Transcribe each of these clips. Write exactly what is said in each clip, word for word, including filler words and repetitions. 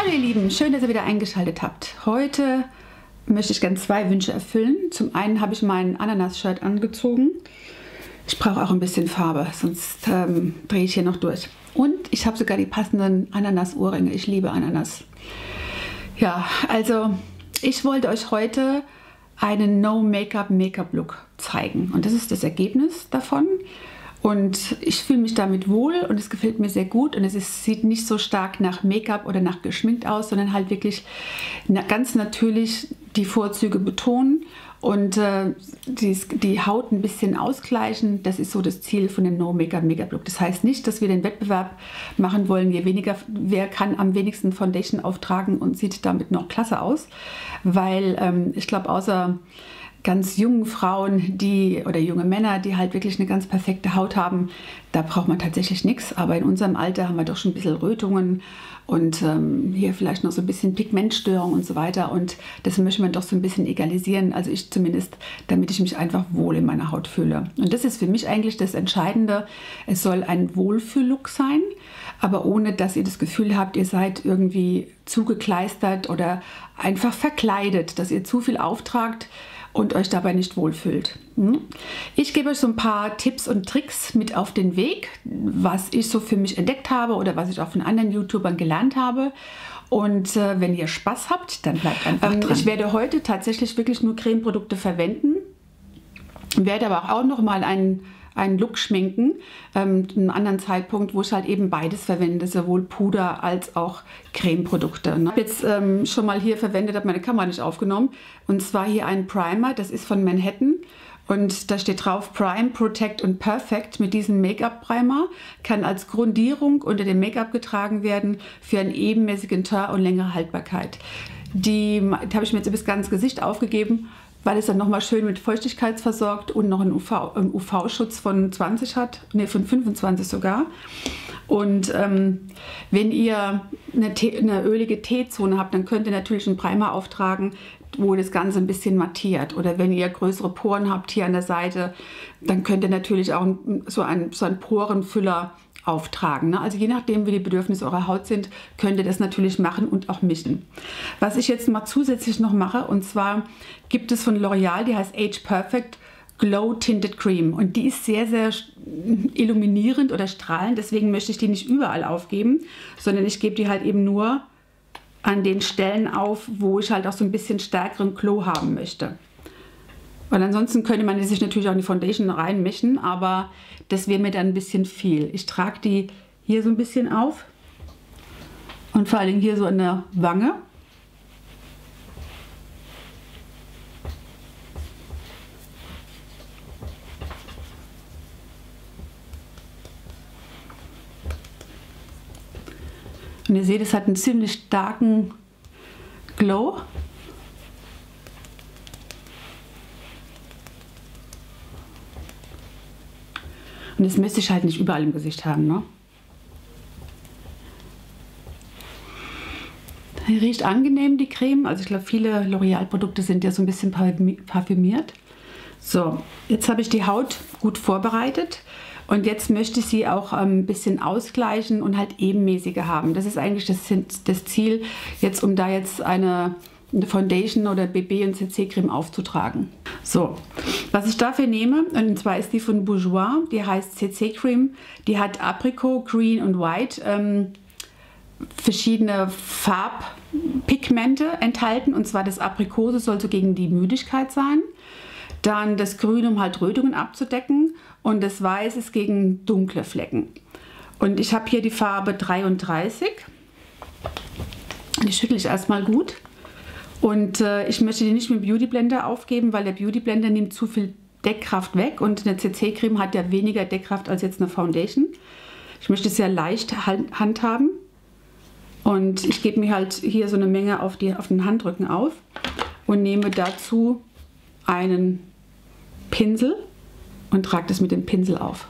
Hallo ihr Lieben, schön, dass ihr wieder eingeschaltet habt. Heute möchte ich gerne zwei Wünsche erfüllen. Zum einen habe ich mein Ananas-Shirt angezogen. Ich brauche auch ein bisschen Farbe, sonst ähm, drehe ich hier noch durch. Und ich habe sogar die passenden Ananas-Ohrringe. Ich liebe Ananas. Ja, also ich wollte euch heute einen No-Make-up-Make-up-Look zeigen. Und das ist das Ergebnis davon. Und ich fühle mich damit wohl und es gefällt mir sehr gut und es ist, sieht nicht so stark nach Make-up oder nach geschminkt aus, sondern halt wirklich na, ganz natürlich die Vorzüge betonen und äh, die, die Haut ein bisschen ausgleichen. Das ist so das Ziel von dem No-Make-up-Make-up-Look. Das heißt nicht, dass wir den Wettbewerb machen wollen, je weniger, wer kann am wenigsten Foundation auftragen und sieht damit noch klasse aus, weil ähm, ich glaube, außer ganz jungen Frauen, die oder junge Männer, die halt wirklich eine ganz perfekte Haut haben, da braucht man tatsächlich nichts. Aber in unserem Alter haben wir doch schon ein bisschen Rötungen und ähm, hier vielleicht noch so ein bisschen Pigmentstörung und so weiter. Und das möchte man doch so ein bisschen egalisieren, also ich zumindest, damit ich mich einfach wohl in meiner Haut fühle. Und das ist für mich eigentlich das Entscheidende. Es soll ein Wohlfühl-Look sein, aber ohne, dass ihr das Gefühl habt, ihr seid irgendwie zugekleistert oder einfach verkleidet, dass ihr zu viel auftragt und euch dabei nicht wohlfühlt. Ich gebe euch so ein paar Tipps und Tricks mit auf den Weg, was ich so für mich entdeckt habe oder was ich auch von anderen YouTubern gelernt habe. Und äh, wenn ihr Spaß habt, dann bleibt einfach ähm, dran. Ich werde heute tatsächlich wirklich nur Cremeprodukte verwenden, werde aber auch noch mal einen einen Look schminken, ähm, einen anderen Zeitpunkt, wo ich halt eben beides verwende, sowohl Puder als auch Cremeprodukte. Ich habe jetzt ähm, schon mal hier verwendet, habe meine Kamera nicht aufgenommen, und zwar hier einen Primer, das ist von Manhattan und da steht drauf Prime, Protect und Perfect. Mit diesem Make-up-Primer kann als Grundierung unter dem Make-up getragen werden für einen ebenmäßigen Teint und längere Haltbarkeit. Die, die habe ich mir jetzt bis ganz Gesicht aufgegeben, weil es dann nochmal schön mit Feuchtigkeit versorgt und noch einen U V-Schutz von zwanzig hat, ne, von fünfundzwanzig sogar. Und ähm, wenn ihr eine, eine ölige T-Zone habt, dann könnt ihr natürlich einen Primer auftragen, wo das Ganze ein bisschen mattiert. Oder wenn ihr größere Poren habt hier an der Seite, dann könnt ihr natürlich auch so einen, so einen Porenfüller auftragen. Ne? Also je nachdem, wie die Bedürfnisse eurer Haut sind, könnt ihr das natürlich machen und auch mischen. Was ich jetzt mal zusätzlich noch mache, und zwar gibt es von L'Oreal, die heißt Age Perfect Glow Tinted Cream. Und die ist sehr, sehr illuminierend oder strahlend, deswegen möchte ich die nicht überall aufgeben, sondern ich gebe die halt eben nur an den Stellen auf, wo ich halt auch so ein bisschen stärkeren Glow haben möchte. Und ansonsten könnte man sich natürlich auch in die Foundation reinmischen, aber das wäre mir dann ein bisschen viel. Ich trage die hier so ein bisschen auf und vor allem hier so an der Wange. Und ihr seht, es hat einen ziemlich starken Glow. Und das müsste ich halt nicht überall im Gesicht haben, ne? Die riecht angenehm, die Creme. Also ich glaube, viele L'Oreal-Produkte sind ja so ein bisschen parfümiert. So, jetzt habe ich die Haut gut vorbereitet. Und jetzt möchte ich sie auch ein bisschen ausgleichen und halt ebenmäßiger haben. Das ist eigentlich das, das Ziel, jetzt um da jetzt eine, eine Foundation oder B B und C C-Creme aufzutragen. So, was ich dafür nehme, und zwar ist die von Bourjois, die heißt C C-Creme. Die hat Apricot, Green und White ähm, verschiedene Farbpigmente enthalten. Und zwar das Aprikose soll so gegen die Müdigkeit sein. Dann das Grün, um halt Rötungen abzudecken, und das Weiß ist gegen dunkle Flecken. Und ich habe hier die Farbe dreiunddreißig. Die schüttle ich erstmal gut. Und äh, ich möchte die nicht mit dem Beauty Blender aufgeben, weil der Beauty Blender nimmt zu viel Deckkraft weg und eine C C-Creme hat ja weniger Deckkraft als jetzt eine Foundation. Ich möchte es sehr leicht handhaben. Und ich gebe mir halt hier so eine Menge auf, die, auf den Handrücken auf und nehme dazu einen Pinsel und trage das mit dem Pinsel auf.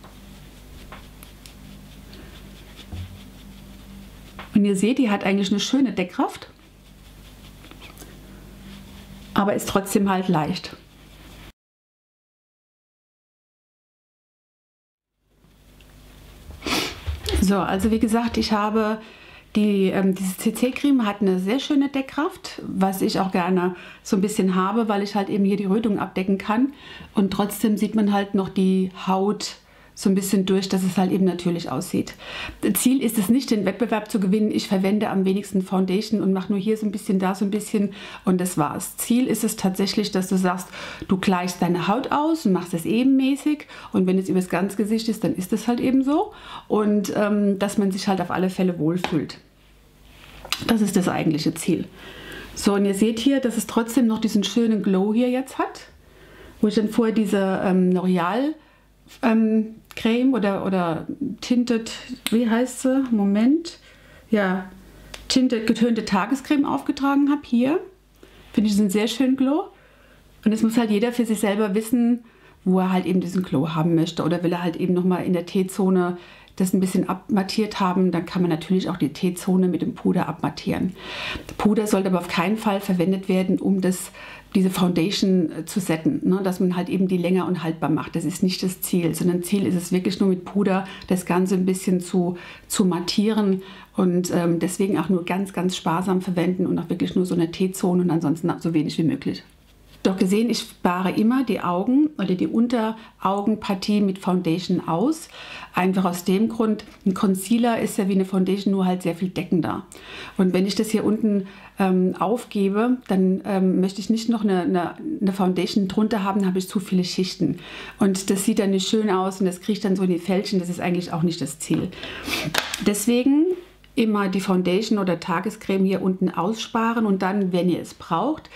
Und ihr seht, die hat eigentlich eine schöne Deckkraft, aber ist trotzdem halt leicht. So, also wie gesagt, ich habe Die, ähm, diese C C-Creme hat eine sehr schöne Deckkraft, was ich auch gerne so ein bisschen habe, weil ich halt eben hier die Rötung abdecken kann. Und trotzdem sieht man halt noch die Haut so ein bisschen durch, dass es halt eben natürlich aussieht. Ziel ist es nicht, den Wettbewerb zu gewinnen. Ich verwende am wenigsten Foundation und mache nur hier so ein bisschen, da so ein bisschen und das war's. Ziel ist es tatsächlich, dass du sagst, du gleichst deine Haut aus und machst es ebenmäßig und wenn es über das ganze Gesicht ist, dann ist es halt eben so und ähm, dass man sich halt auf alle Fälle wohlfühlt. Das ist das eigentliche Ziel. So, und ihr seht hier, dass es trotzdem noch diesen schönen Glow hier jetzt hat, wo ich dann vorher diese ähm, L'Oreal ähm, Creme oder, oder Tinted, wie heißt sie? Moment. Ja, Tinted getönte Tagescreme aufgetragen habe. Hier finde ich diesen sehr schönen Glow. Und es muss halt jeder für sich selber wissen, wo er halt eben diesen Glow haben möchte. Oder will er halt eben nochmal in der T-Zone das ein bisschen abmattiert haben, dann kann man natürlich auch die T-Zone mit dem Puder abmattieren. Puder sollte aber auf keinen Fall verwendet werden, um das, diese Foundation zu setten, ne? Dass man halt eben die länger und haltbar macht. Das ist nicht das Ziel, sondern Ziel ist es wirklich nur mit Puder das Ganze ein bisschen zu, zu mattieren und ähm, deswegen auch nur ganz, ganz sparsam verwenden und auch wirklich nur so eine T-Zone und ansonsten so wenig wie möglich. Doch gesehen, ich spare immer die Augen oder die Unteraugenpartie mit Foundation aus. Einfach aus dem Grund, ein Concealer ist ja wie eine Foundation, nur halt sehr viel deckender. Und wenn ich das hier unten ähm, aufgebe, dann ähm, möchte ich nicht noch eine, eine, eine Foundation drunter haben, dann habe ich zu viele Schichten. Und das sieht dann nicht schön aus und das kriegt dann so in die Fältchen, das ist eigentlich auch nicht das Ziel. Deswegen immer die Foundation oder Tagescreme hier unten aussparen und dann, wenn ihr es braucht,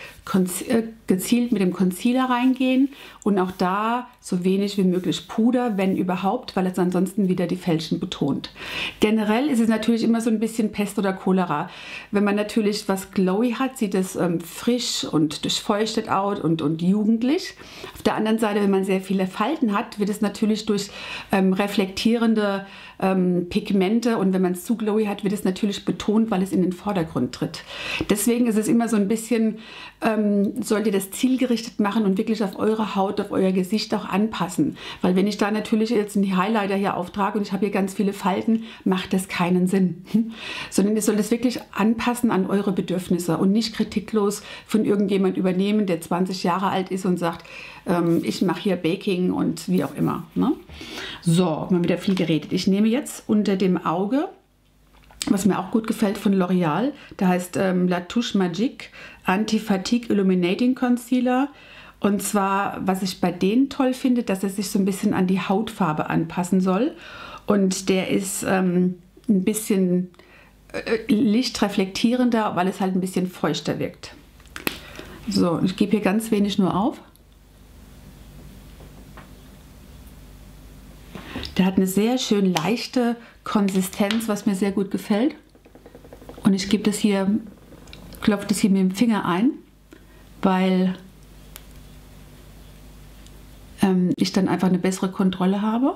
gezielt mit dem Concealer reingehen und auch da so wenig wie möglich Puder, wenn überhaupt, weil es ansonsten wieder die Fältchen betont. Generell ist es natürlich immer so ein bisschen Pest oder Cholera. Wenn man natürlich was glowy hat, sieht es ähm, frisch und durchfeuchtet aus und, und jugendlich. Auf der anderen Seite, wenn man sehr viele Falten hat, wird es natürlich durch ähm, reflektierende ähm, Pigmente und wenn man es zu glowy hat, wird es natürlich betont, weil es in den Vordergrund tritt. Deswegen ist es immer so ein bisschen, ähm, sollt ihr das zielgerichtet machen und wirklich auf eure Haut, auf euer Gesicht auch anpassen. Weil wenn ich da natürlich jetzt die Highlighter hier auftrage und ich habe hier ganz viele Falten, macht das keinen Sinn. Sondern ihr sollt es wirklich anpassen an eure Bedürfnisse und nicht kritiklos von irgendjemand übernehmen, der zwanzig Jahre alt ist und sagt, ähm, ich mache hier Baking und wie auch immer. Ne? So, mal wieder viel geredet. Ich nehme jetzt unter dem Auge, was mir auch gut gefällt von L'Oreal, der heißt ähm, La Touche Magique Anti-Fatigue Illuminating Concealer. Und zwar, was ich bei denen toll finde, dass er sich so ein bisschen an die Hautfarbe anpassen soll. Und der ist ähm, ein bisschen äh, lichtreflektierender, weil es halt ein bisschen feuchter wirkt. So, ich gebe hier ganz wenig nur auf. Der hat eine sehr schön leichte Konsistenz, was mir sehr gut gefällt. Und ich gebe das hier, klopfe das hier mit dem Finger ein, weil ähm, ich dann einfach eine bessere Kontrolle habe.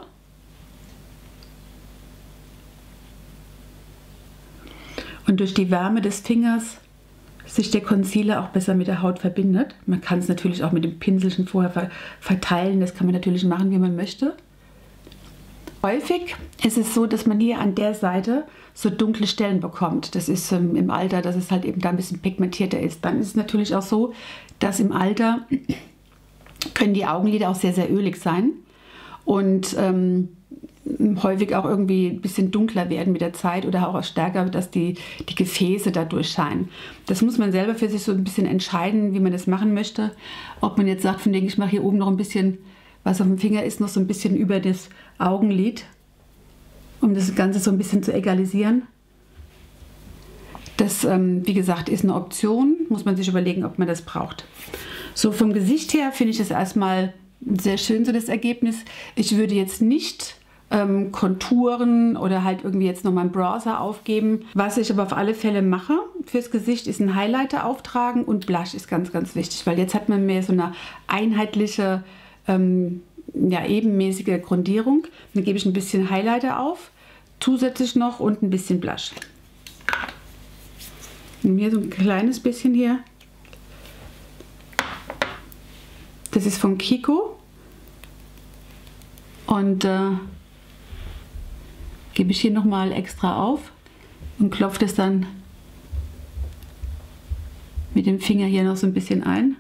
Und durch die Wärme des Fingers sich der Concealer auch besser mit der Haut verbindet. Man kann es natürlich auch mit dem Pinselchen vorher verteilen, das kann man natürlich machen, wie man möchte. Häufig ist es so, dass man hier an der Seite so dunkle Stellen bekommt. Das ist ähm, im Alter, dass es halt eben da ein bisschen pigmentierter ist. Dann ist es natürlich auch so, dass im Alter können die Augenlider auch sehr, sehr ölig sein und ähm, häufig auch irgendwie ein bisschen dunkler werden mit der Zeit oder auch stärker, dass die, die Gefäße dadurch scheinen. Das muss man selber für sich so ein bisschen entscheiden, wie man das machen möchte. Ob man jetzt sagt, von wegen, ich mache hier oben noch ein bisschen, was auf dem Finger ist, noch so ein bisschen über das Augenlid, um das Ganze so ein bisschen zu egalisieren. Das, ähm, wie gesagt, ist eine Option, muss man sich überlegen, ob man das braucht. So vom Gesicht her finde ich das erstmal sehr schön, so das Ergebnis. Ich würde jetzt nicht ähm, Konturen oder halt irgendwie jetzt nochmal einen Bronzer aufgeben. Was ich aber auf alle Fälle mache fürs Gesicht, ist ein Highlighter auftragen und Blush ist ganz, ganz wichtig, weil jetzt hat man mehr so eine einheitliche, ähm, ja, ebenmäßige Grundierung. Dann gebe ich ein bisschen Highlighter auf, zusätzlich noch und ein bisschen Blush. Und hier so ein kleines bisschen hier. Das ist von Kiko und äh, gebe ich hier nochmal extra auf. und klopfe das dann mit dem Finger hier noch so ein bisschen ein.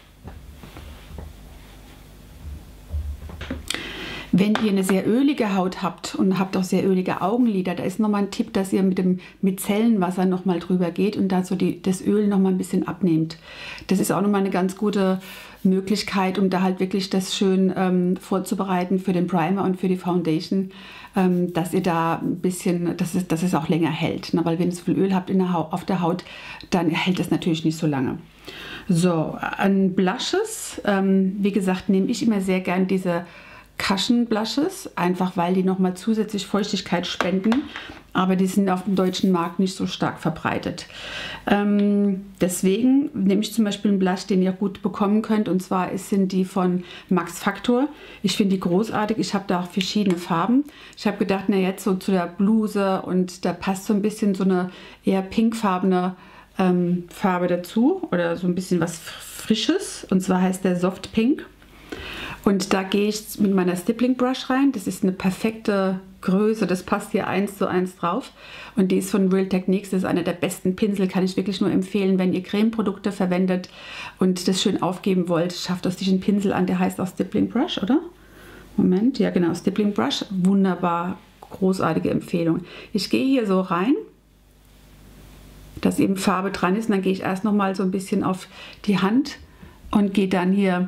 Wenn ihr eine sehr ölige Haut habt und habt auch sehr ölige Augenlider, da ist nochmal ein Tipp, dass ihr mit dem Micellenwasser nochmal drüber geht und da so die, das Öl nochmal ein bisschen abnehmt. Das ist auch nochmal eine ganz gute Möglichkeit, um da halt wirklich das schön ähm, vorzubereiten für den Primer und für die Foundation, ähm, dass ihr da ein bisschen, dass es, dass es auch länger hält. Ne? Weil wenn ihr so viel Öl habt in der Haut, auf der Haut, dann hält es natürlich nicht so lange. So, an Blushes, ähm, wie gesagt, nehme ich immer sehr gern diese Cushion Blushes, einfach weil die nochmal zusätzlich Feuchtigkeit spenden, aber die sind auf dem deutschen Markt nicht so stark verbreitet. Ähm, deswegen nehme ich zum Beispiel einen Blush, den ihr gut bekommen könnt, und zwar sind die von Max Factor. Ich finde die großartig, ich habe da auch verschiedene Farben. Ich habe gedacht, na jetzt so zu der Bluse, und da passt so ein bisschen so eine eher pinkfarbene ähm, Farbe dazu oder so ein bisschen was Frisches, und zwar heißt der Soft Pink. Und da gehe ich mit meiner Stippling Brush rein. Das ist eine perfekte Größe, das passt hier eins zu eins drauf. Und die ist von Real Techniques, das ist einer der besten Pinsel, kann ich wirklich nur empfehlen, wenn ihr Cremeprodukte verwendet und das schön aufgeben wollt. Schafft euch diesen Pinsel an, der heißt auch Stippling Brush, oder? Moment, ja genau, Stippling Brush, wunderbar, großartige Empfehlung. Ich gehe hier so rein, dass eben Farbe dran ist, und dann gehe ich erst noch mal so ein bisschen auf die Hand und gehe dann hier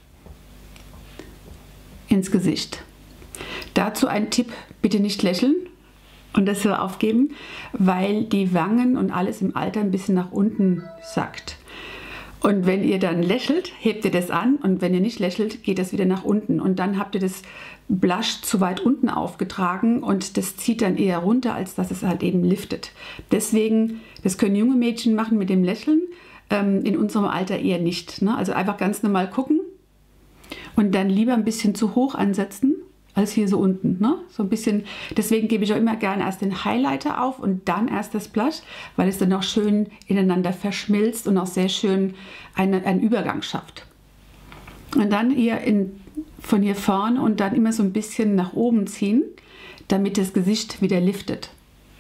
ins Gesicht. Dazu ein Tipp, bitte nicht lächeln und das so aufgeben, weil die Wangen und alles im Alter ein bisschen nach unten sackt. Und wenn ihr dann lächelt, hebt ihr das an, und wenn ihr nicht lächelt, geht das wieder nach unten, und dann habt ihr das Blush zu weit unten aufgetragen und das zieht dann eher runter, als dass es halt eben liftet. Deswegen, das können junge Mädchen machen mit dem Lächeln, ähm, in unserem Alter eher nicht. Ne? Also einfach ganz normal gucken. Und dann lieber ein bisschen zu hoch ansetzen, als hier so unten. Ne? So ein bisschen, deswegen gebe ich auch immer gerne erst den Highlighter auf und dann erst das Blush, weil es dann auch schön ineinander verschmilzt und auch sehr schön eine, einen Übergang schafft. Und dann hier in, von hier vorne und dann immer so ein bisschen nach oben ziehen, damit das Gesicht wieder liftet.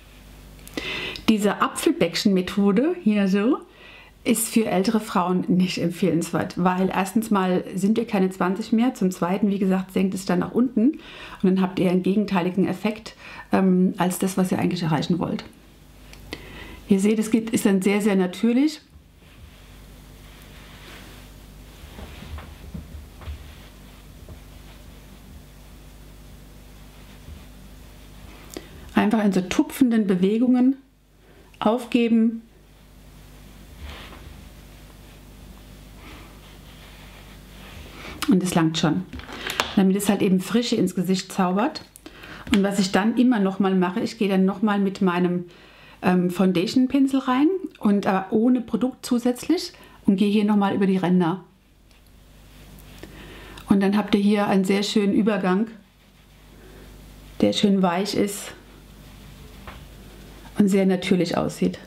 Diese Apfelbäckchen-Methode, hier so, ist für ältere Frauen nicht empfehlenswert, weil erstens mal sind wir keine zwanzig mehr, zum zweiten, wie gesagt, senkt es dann nach unten und dann habt ihr einen gegenteiligen Effekt ähm, als das, was ihr eigentlich erreichen wollt. Ihr seht, es geht, ist dann sehr, sehr natürlich. Einfach in so tupfenden Bewegungen aufgeben. Und es langt schon, damit es halt eben Frische ins Gesicht zaubert. Und was ich dann immer noch mal mache, ich gehe dann noch mal mit meinem ähm, Foundation-Pinsel rein, und aber ohne Produkt zusätzlich, und gehe hier noch mal über die Ränder. Und dann habt ihr hier einen sehr schönen Übergang, der schön weich ist und sehr natürlich aussieht.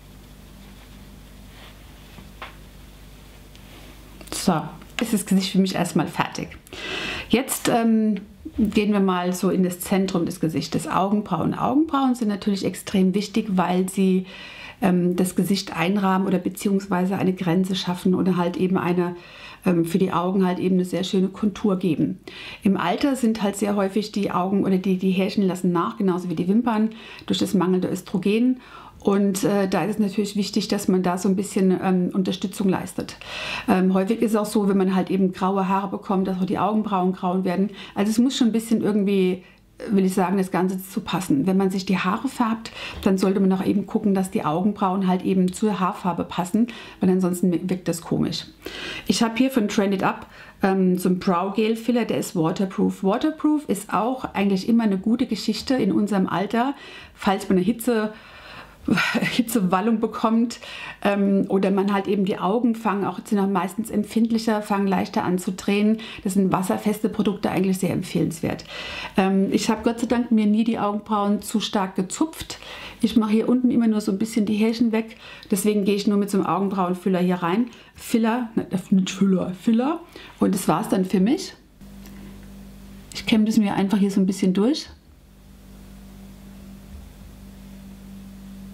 So. Ist das Gesicht für mich erstmal fertig. Jetzt ähm, gehen wir mal so in das Zentrum des Gesichtes. Augenbrauen. Augenbrauen sind natürlich extrem wichtig, weil sie ähm, das Gesicht einrahmen oder beziehungsweise eine Grenze schaffen oder halt eben eine ähm, für die Augen halt eben eine sehr schöne Kontur geben. Im Alter sind halt sehr häufig die Augen oder die, die Härchen lassen nach, genauso wie die Wimpern, durch das mangelnde Östrogen. Und äh, da ist es natürlich wichtig, dass man da so ein bisschen ähm, Unterstützung leistet. Ähm, häufig ist es auch so, wenn man halt eben graue Haare bekommt, dass auch die Augenbrauen grau werden. Also es muss schon ein bisschen irgendwie, will ich sagen, das Ganze zu passen. Wenn man sich die Haare färbt, dann sollte man auch eben gucken, dass die Augenbrauen halt eben zur Haarfarbe passen, weil ansonsten wirkt das komisch. Ich habe hier von Trend It Up ähm, so ein Brow Gel Filler, der ist waterproof. Waterproof ist auch eigentlich immer eine gute Geschichte in unserem Alter, falls man eine Hitze Hitzewallung bekommt ähm, oder man halt eben die Augen fangen, auch sind auch meistens empfindlicher, fangen leichter an zu tränen. Das sind wasserfeste Produkte, eigentlich sehr empfehlenswert. Ähm, ich habe Gott sei Dank mir nie die Augenbrauen zu stark gezupft. Ich mache hier unten immer nur so ein bisschen die Härchen weg. Deswegen gehe ich nur mit so einem Augenbrauenfüller hier rein. Filler, nicht Füller, Filler. Und das war es dann für mich. Ich kämme das mir einfach hier so ein bisschen durch.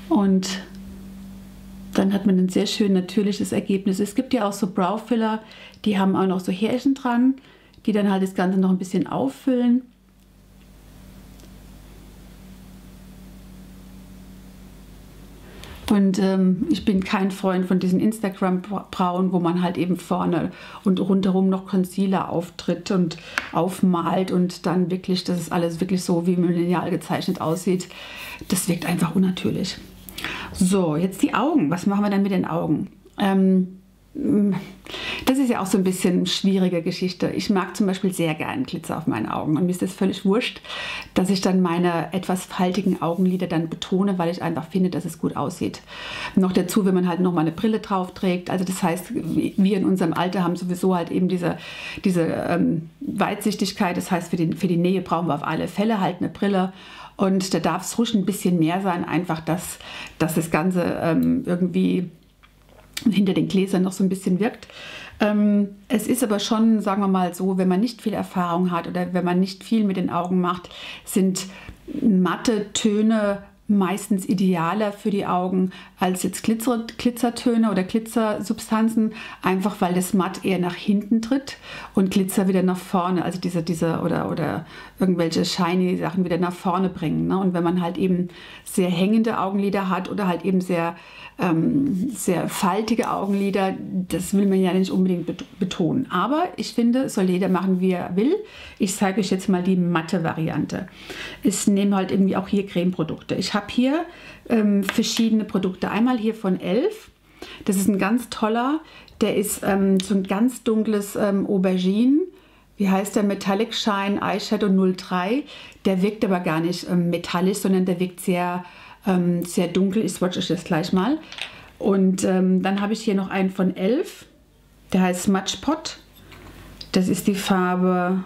Und dann hat man ein sehr schön natürliches Ergebnis. Es gibt ja auch so Brow-Filler, die haben auch noch so Härchen dran, die dann halt das Ganze noch ein bisschen auffüllen. Und ähm, ich bin kein Freund von diesen Instagram-Brauen, wo man halt eben vorne und rundherum noch Concealer auftritt und aufmalt und dann wirklich, dass es alles wirklich so wie mit Lineal gezeichnet aussieht. Das wirkt einfach unnatürlich. So, jetzt die Augen. Was machen wir dann mit den Augen? Ähm, das ist ja auch so ein bisschen eine schwierige Geschichte. Ich mag zum Beispiel sehr gern Glitzer auf meinen Augen und mir ist das völlig wurscht, dass ich dann meine etwas faltigen Augenlider dann betone, weil ich einfach finde, dass es gut aussieht. Noch dazu, wenn man halt noch mal eine Brille drauf trägt. Also das heißt, wir in unserem Alter haben sowieso halt eben diese, diese ähm, Weitsichtigkeit. Das heißt, für die, für die Nähe brauchen wir auf alle Fälle halt eine Brille. Und da darf es ruhig ein bisschen mehr sein, einfach, dass, dass das Ganze ähm, irgendwie hinter den Gläsern noch so ein bisschen wirkt. Ähm, es ist aber schon, sagen wir mal so, wenn man nicht viel Erfahrung hat oder wenn man nicht viel mit den Augen macht, sind matte Töne meistens idealer für die Augen als jetzt Glitzer, Glitzertöne oder Glitzersubstanzen, einfach weil das Matt eher nach hinten tritt und Glitzer wieder nach vorne, also diese, diese oder, oder irgendwelche shiny Sachen wieder nach vorne bringen. Ne? Und wenn man halt eben sehr hängende Augenlider hat oder halt eben sehr, ähm, sehr faltige Augenlider, das will man ja nicht unbedingt betonen. Aber ich finde, es soll jeder machen, wie er will. Ich zeige euch jetzt mal die matte Variante. Ich nehme halt irgendwie auch hier Cremeprodukte. Ich habe hier ähm, verschiedene Produkte. Einmal hier von Elf. Das ist ein ganz toller. Der ist ähm, so ein ganz dunkles ähm, Aubergine. Wie heißt der? Metallic Shine Eyeshadow null drei. Der wirkt aber gar nicht ähm, metallisch, sondern der wirkt sehr, ähm, sehr dunkel. Ich swatche euch das gleich mal. Und ähm, dann habe ich hier noch einen von Elf. Der heißt Smudge Pot. Das ist die Farbe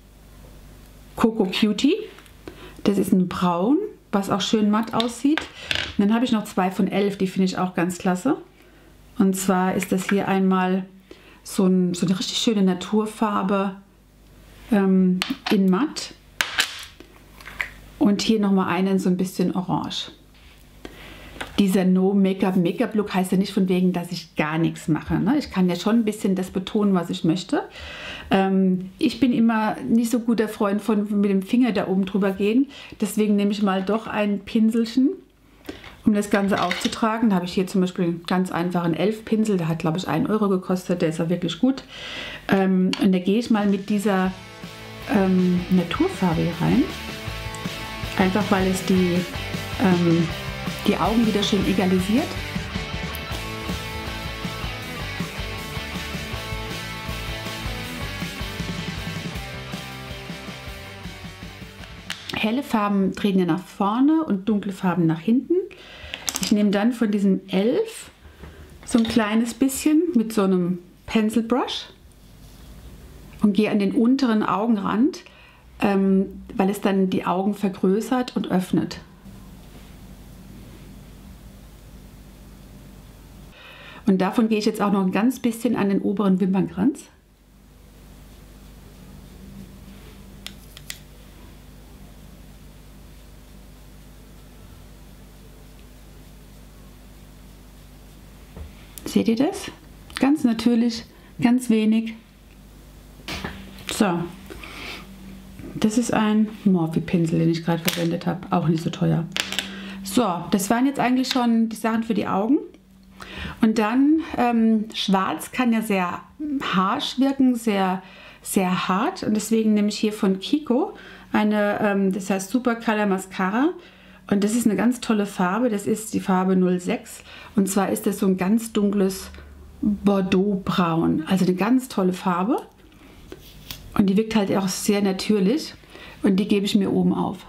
Coco Cutie. Das ist ein Braun, was auch schön matt aussieht. Und dann habe ich noch zwei von Elf, die finde ich auch ganz klasse. Und zwar ist das hier einmal so, ein, so eine richtig schöne Naturfarbe ähm, in matt. Und hier nochmal einen so ein bisschen orange. Dieser No-Make-up-Make-up-Look heißt ja nicht von wegen, dass ich gar nichts mache. Ne? Ich kann ja schon ein bisschen das betonen, was ich möchte. Ähm, ich bin immer nicht so guter Freund von mit dem Finger da oben drüber gehen. Deswegen nehme ich mal doch ein Pinselchen, um das Ganze aufzutragen. Da habe ich hier zum Beispiel einen ganz einfachen Elf-Pinsel. Der hat, glaube ich, einen Euro gekostet. Der ist auch wirklich gut. Ähm, und da gehe ich mal mit dieser ähm, Naturfarbe hier rein. Einfach weil es die... Ähm, die Augen wieder schön egalisiert. Helle Farben treten ja nach vorne und dunkle Farben nach hinten. Ich nehme dann von diesem Elf so ein kleines bisschen mit so einem Pencil Brush und gehe an den unteren Augenrand, ähm, weil es dann die Augen vergrößert und öffnet. Und davon gehe ich jetzt auch noch ein ganz bisschen an den oberen Wimpernkranz. Seht ihr das? Ganz natürlich, ganz wenig. So, das ist ein Morphe-Pinsel, den ich gerade verwendet habe. Auch nicht so teuer. So, das waren jetzt eigentlich schon die Sachen für die Augen. Und dann, ähm, schwarz kann ja sehr harsch wirken, sehr, sehr hart. Und deswegen nehme ich hier von Kiko eine, ähm, das heißt Super Color Mascara. Und das ist eine ganz tolle Farbe. Das ist die Farbe null sechs. Und zwar ist das so ein ganz dunkles Bordeaux-Braun. Also eine ganz tolle Farbe. Und die wirkt halt auch sehr natürlich. Und die gebe ich mir oben auf.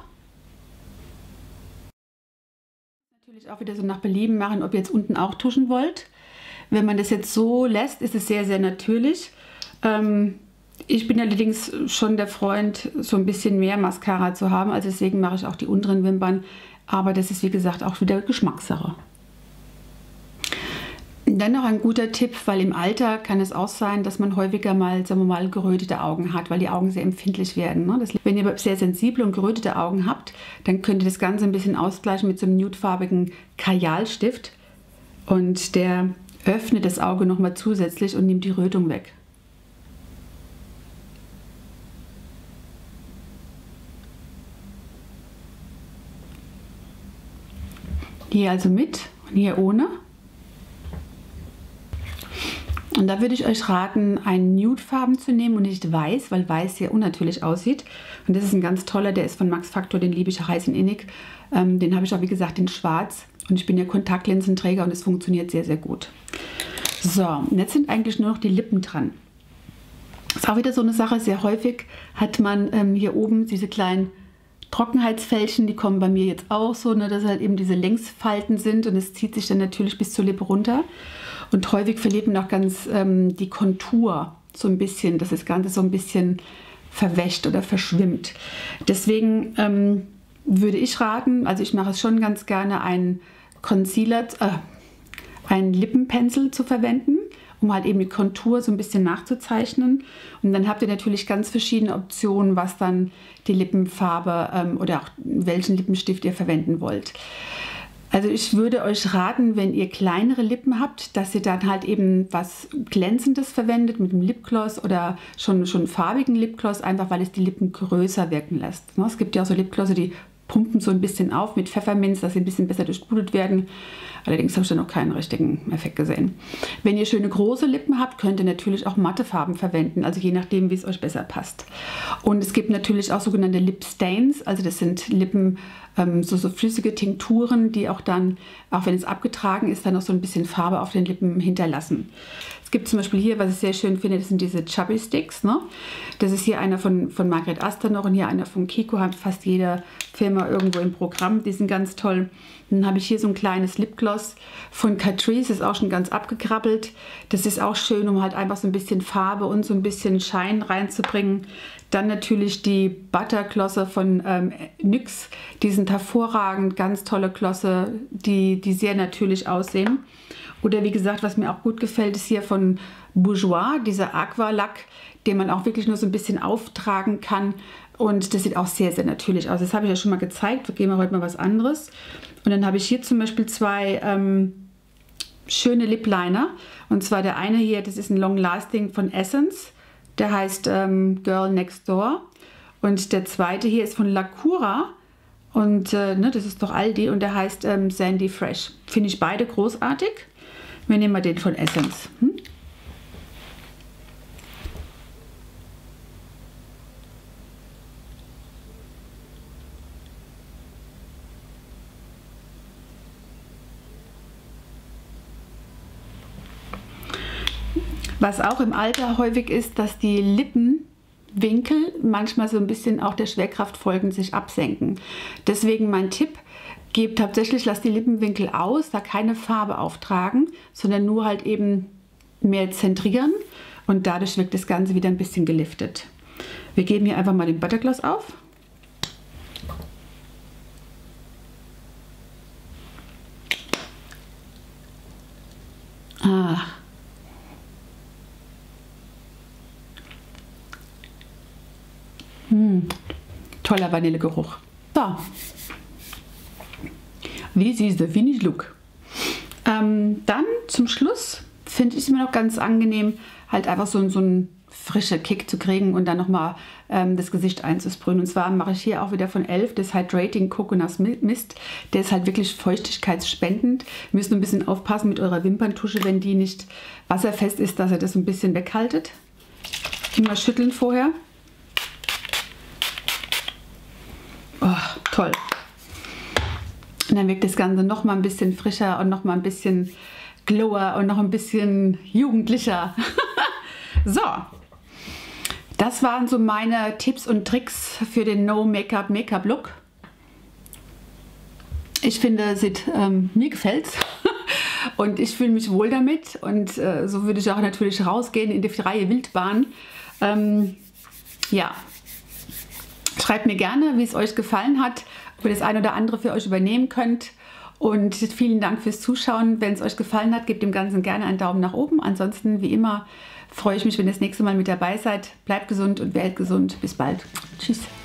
Auch wieder so nach Belieben machen, ob ihr jetzt unten auch tuschen wollt. Wenn man das jetzt so lässt, ist es sehr, sehr natürlich. Ähm, ich bin allerdings schon der Freund, so ein bisschen mehr Mascara zu haben. Also deswegen mache ich auch die unteren Wimpern. Aber das ist, wie gesagt, auch wieder Geschmackssache. Dann noch ein guter Tipp, weil im Alter kann es auch sein, dass man häufiger mal, sagen wir mal, gerötete Augen hat, weil die Augen sehr empfindlich werden. Ne? Das, wenn ihr sehr sensible und gerötete Augen habt, dann könnt ihr das Ganze ein bisschen ausgleichen mit so einem nudefarbigen Kajalstift. Und der öffnet das Auge nochmal zusätzlich und nimmt die Rötung weg. Hier also mit und hier ohne. Und da würde ich euch raten, einen Nude-Farben zu nehmen und nicht weiß, weil weiß sehr unnatürlich aussieht. Und das ist ein ganz toller, der ist von Max Factor, den liebe ich heiß und innig. Ähm, den habe ich auch, wie gesagt, in schwarz. Und ich bin ja Kontaktlinsenträger und es funktioniert sehr, sehr gut. So, und jetzt sind eigentlich nur noch die Lippen dran. Ist auch wieder so eine Sache, sehr häufig hat man ähm, hier oben diese kleinen Trockenheitsfältchen, die kommen bei mir jetzt auch so, ne, dass halt eben diese Längsfalten sind und es zieht sich dann natürlich bis zur Lippe runter. Und häufig verliert man auch ganz ähm, die Kontur so ein bisschen, dass das Ganze so ein bisschen verwäscht oder verschwimmt. Deswegen ähm, würde ich raten, also ich mache es schon ganz gerne, einen Concealer, äh, einen Lippenpencil zu verwenden, um halt eben die Kontur so ein bisschen nachzuzeichnen. Und dann habt ihr natürlich ganz verschiedene Optionen, was dann die Lippenfarbe ähm, oder auch welchen Lippenstift ihr verwenden wollt. Also ich würde euch raten, wenn ihr kleinere Lippen habt, dass ihr dann halt eben was Glänzendes verwendet mit einem Lipgloss oder schon, schon farbigen Lipgloss, einfach weil es die Lippen größer wirken lässt. Es gibt ja auch so Lipglosse, die pumpen so ein bisschen auf mit Pfefferminz, dass sie ein bisschen besser durchblutet werden. Allerdings habe ich da noch keinen richtigen Effekt gesehen. Wenn ihr schöne große Lippen habt, könnt ihr natürlich auch matte Farben verwenden, also je nachdem, wie es euch besser passt. Und es gibt natürlich auch sogenannte Lip Stains, also das sind Lippen, ähm, so, so flüssige Tinkturen, die auch dann, auch wenn es abgetragen ist, dann noch so ein bisschen Farbe auf den Lippen hinterlassen. Es gibt zum Beispiel hier, was ich sehr schön finde, das sind diese Chubby Sticks. Ne? Das ist hier einer von, von Margret Aster noch und hier einer von Kiko, hat fast jede Firma irgendwo im Programm. Die sind ganz toll. Dann habe ich hier so ein kleines Lipgloss von Catrice, das ist auch schon ganz abgekrabbelt. Das ist auch schön, um halt einfach so ein bisschen Farbe und so ein bisschen Shine reinzubringen. Dann natürlich die Butterglosse von ähm, N Y X. Die sind hervorragend, ganz tolle Glosse, die, die sehr natürlich aussehen. Oder wie gesagt, was mir auch gut gefällt, ist hier von Bourjois, dieser Aqualack, den man auch wirklich nur so ein bisschen auftragen kann. Und das sieht auch sehr, sehr natürlich aus. Das habe ich ja schon mal gezeigt. Wir gehen wir heute mal was anderes. Und dann habe ich hier zum Beispiel zwei ähm, schöne Lip Liner. Und zwar der eine hier, das ist ein Long Lasting von Essence. Der heißt ähm, Girl Next Door. Und der zweite hier ist von Lacura. Und äh, ne, das ist doch Aldi. Und der heißt ähm, Sandy Fresh. Finde ich beide großartig. Wir nehmen mal den von Essence. Hm? Was auch im Alter häufig ist, dass die Lippenwinkel manchmal so ein bisschen auch der Schwerkraft folgend sich absenken. Deswegen mein Tipp, gebt tatsächlich, lasst die Lippenwinkel aus, da keine Farbe auftragen, sondern nur halt eben mehr zentrieren und dadurch wirkt das Ganze wieder ein bisschen geliftet. Wir geben hier einfach mal den Buttergloss auf. Ah. Hm. Toller Vanillegeruch. So. This is the finished look. Ähm, dann zum Schluss finde ich es immer noch ganz angenehm, halt einfach so, so einen frischen Kick zu kriegen und dann nochmal ähm, das Gesicht einzusprühen. Und zwar mache ich hier auch wieder von Elf das Hydrating Coconut Mist. Der ist halt wirklich feuchtigkeitsspendend. Ihr müsst nur ein bisschen aufpassen mit eurer Wimperntusche, wenn die nicht wasserfest ist, dass ihr das so ein bisschen weghaltet. Immer schütteln vorher. Oh, toll. Und dann wirkt das Ganze noch mal ein bisschen frischer und noch mal ein bisschen glower und noch ein bisschen jugendlicher. So, das waren so meine Tipps und Tricks für den No-Make-up Make-up-Look. Ich finde, sieht, ähm, mir gefällt's und ich fühle mich wohl damit und äh, so würde ich auch natürlich rausgehen in die freie Wildbahn. Ähm, ja. Schreibt mir gerne, wie es euch gefallen hat, ob ihr das ein oder andere für euch übernehmen könnt. Und vielen Dank fürs Zuschauen. Wenn es euch gefallen hat, gebt dem Ganzen gerne einen Daumen nach oben. Ansonsten, wie immer, freue ich mich, wenn ihr das nächste Mal mit dabei seid. Bleibt gesund und werdet gesund. Bis bald. Tschüss.